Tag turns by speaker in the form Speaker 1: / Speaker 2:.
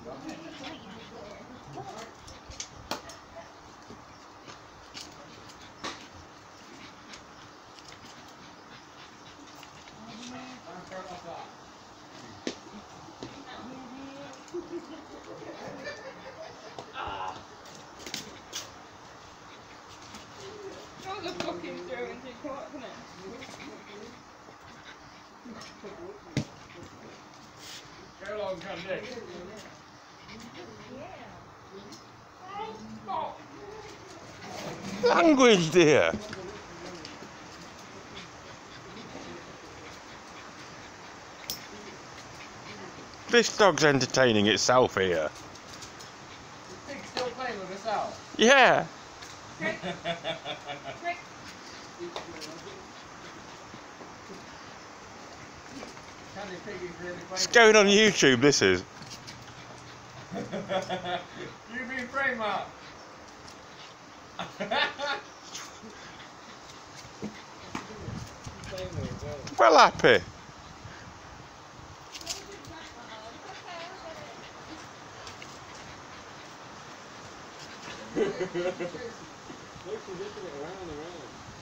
Speaker 1: That was a fucking throw into the court, wasn't it?
Speaker 2: Go along, come Nick.
Speaker 3: Language, dear. This dog's entertaining itself here.
Speaker 2: The pig's still playing with herself.
Speaker 3: Yeah.
Speaker 1: Trick. Trick.
Speaker 2: Candy pig is really playing.
Speaker 3: It's going on YouTube, this is.
Speaker 2: You've been framed, Mark.
Speaker 3: Well happy.
Speaker 4: Look, she's lifting it around and around.